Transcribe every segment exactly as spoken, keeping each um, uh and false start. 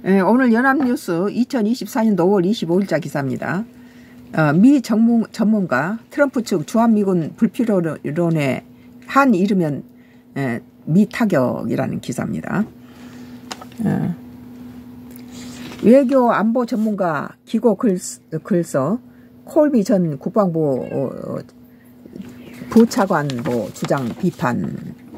예, 오늘 연합뉴스 이천이십사년도 오월 이십오일자 기사입니다. 어, 미 전문, 전문가 트럼프 측 주한미군 불필요론에 한 잃으면 예, 미 타격이라는 기사입니다. 어, 외교 안보 전문가 기고 글, 글서 콜비 전 국방부 어, 부차관 뭐 주장 비판.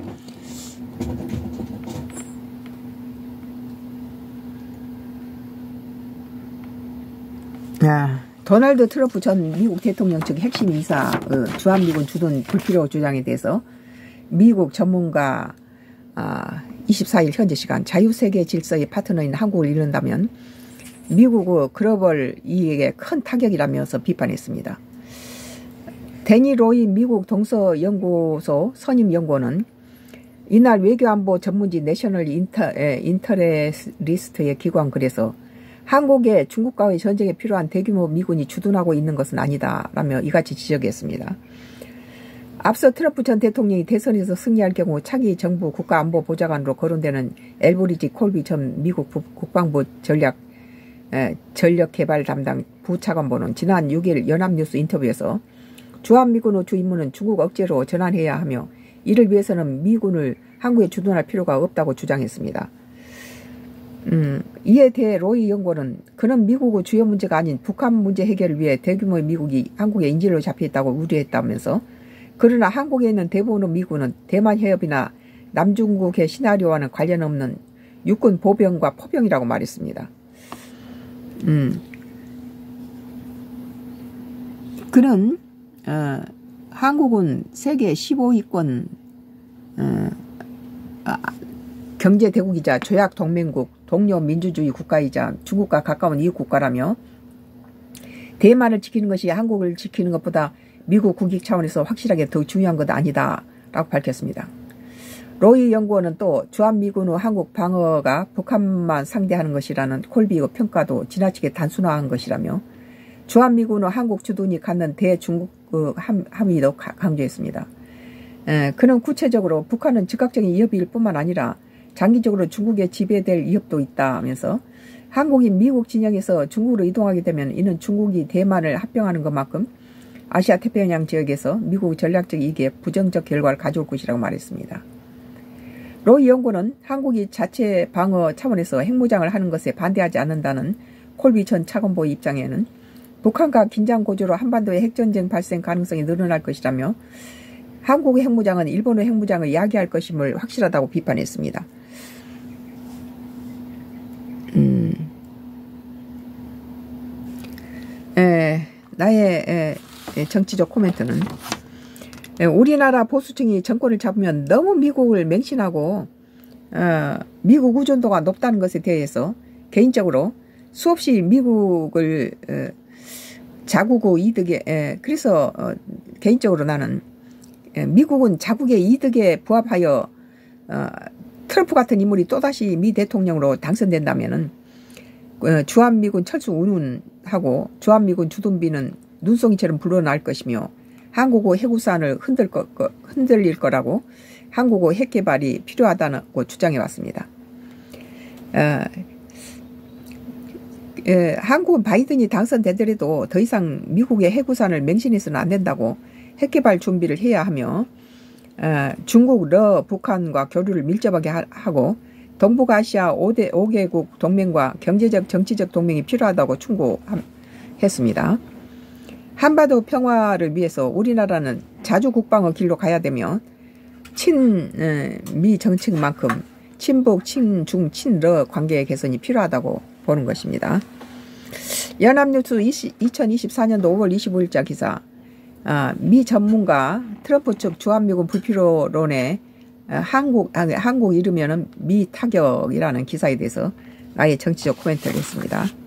아, 도널드 트럼프 전 미국 대통령 측 핵심 이사 어, 주한미군 주둔 불필요 주장에 대해서 미국 전문가 아, 이십사일 현재 시간 자유세계 질서의 파트너인 한국을 잃는다면 미국의 글로벌 이익에 큰 타격이라면서 비판했습니다. 데니 로이 미국 동서연구소 선임연구원은 이날 외교안보 전문지 내셔널 인터, 에, 인터레스트의 기관 글에서 한국에 중국과의 전쟁에 필요한 대규모 미군이 주둔하고 있는 것은 아니다 라며 이같이 지적했습니다. 앞서 트럼프 전 대통령이 대선에서 승리할 경우 차기 정부 국가안보보좌관으로 거론되는 엘브리지 콜비 전 미국 국방부 전략 에, 전력개발 담당 부차관보는 지난 육일 연합뉴스 인터뷰에서 주한미군의 주임무는 중국 억제로 전환해야 하며 이를 위해서는 미군을 한국에 주둔할 필요가 없다고 주장했습니다. 음, 이에 대해 로이 연구원은 그는 미국의 주요 문제가 아닌 북한 문제 해결을 위해 대규모의 미국이 한국에 인질로 잡혀있다고 우려했다면서 그러나 한국에 있는 대부분의 미군은 대만 해협이나 남중국해 시나리오와는 관련 없는 육군 보병과 포병이라고 말했습니다. 음, 그는 어, 한국은 세계 십오위권 어, 아, 경제대국이자 조약동맹국 동료 민주주의 국가이자 중국과 가까운 이웃국가라며 대만을 지키는 것이 한국을 지키는 것보다 미국 국익 차원에서 확실하게 더 중요한 것 아니다 라고 밝혔습니다. 로이 연구원은 또 주한미군의 한국 방어가 북한만 상대하는 것이라는 콜비의 평가도 지나치게 단순화한 것이라며 주한미군의 한국 주둔이 갖는 대중국 함의도 강조했습니다. 에, 그는 구체적으로 북한은 즉각적인 위협일 뿐만 아니라 장기적으로 중국에 지배될 위협도 있다면서 한국이 미국 진영에서 중국으로 이동하게 되면 이는 중국이 대만을 합병하는 것만큼 아시아 태평양 지역에서 미국 전략적 이익에 부정적 결과를 가져올 것이라고 말했습니다. 로이 연구는 한국이 자체 방어 차원에서 핵무장을 하는 것에 반대하지 않는다는 콜비 전 차관보의 입장에는 북한과 긴장 고조로 한반도의 핵전쟁 발생 가능성이 늘어날 것이라며 한국의 핵무장은 일본의 핵무장을 야기할 것임을 확실하다고 비판했습니다. 음, 에, 나의 에, 정치적 코멘트는 에, 우리나라 보수층이 정권을 잡으면 너무 미국을 맹신하고 어, 미국 의존도가 높다는 것에 대해서 개인적으로 수없이 미국을 어, 자국의 이득에 에, 그래서 어, 개인적으로 나는 에, 미국은 자국의 이득에 부합하여 어, 트럼프 같은 인물이 또다시 미 대통령으로 당선된다면은 어, 주한미군 철수 운운하고 주한미군 주둔비는 눈송이처럼 불어날 것이며 한국의 핵우산을 흔들 거, 흔들릴 거라고 한국의 핵개발이 필요하다고 주장해 왔습니다. 어, 에, 한국은 바이든이 당선되더라도 더 이상 미국의 핵우산을 맹신해서는 안 된다고 핵개발 준비를 해야 하며 어, 중국, 러, 북한과 교류를 밀접하게 하, 하고 동북아시아 오대, 오개국 동맹과 경제적, 정치적 동맹이 필요하다고 충고했습니다. 한반도 평화를 위해서 우리나라는 자주 국방의 길로 가야 되며 친미 정책만큼 친북, 친중, 친러 관계의 개선이 필요하다고 보는 것입니다. 연합뉴스 이천이십사년도 오월 이십오일자 기사 아, 미 전문가 트럼프 측 주한미군 불필요론에 아, 한국, 아, 한국 이르면은 미 타격이라는 기사에 대해서 나의 정치적 코멘트를 했습니다.